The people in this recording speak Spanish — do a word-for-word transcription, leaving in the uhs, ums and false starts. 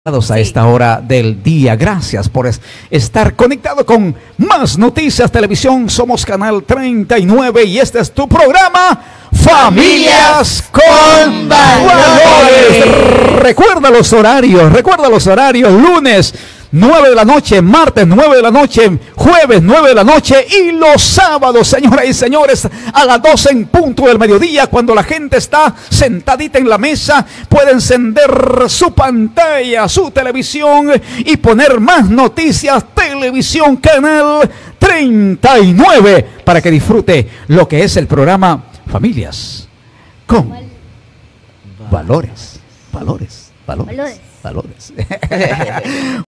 A esta hora del día. Gracias por es, estar conectado con Más Noticias Televisión. Somos Canal treinta y nueve y este es tu programa Familias con Valores. Recuerda los horarios, recuerda los horarios. Lunes nueve de la noche, martes nueve de la noche, jueves nueve de la noche y los sábados, señoras y señores, a las doce en punto del mediodía, cuando la gente está sentadita en la mesa, puede encender su pantalla, su televisión y poner Más Noticias Televisión Canal treinta y nueve para que disfrute lo que es el programa Familias con Valores. Valores, valores, valores. valores.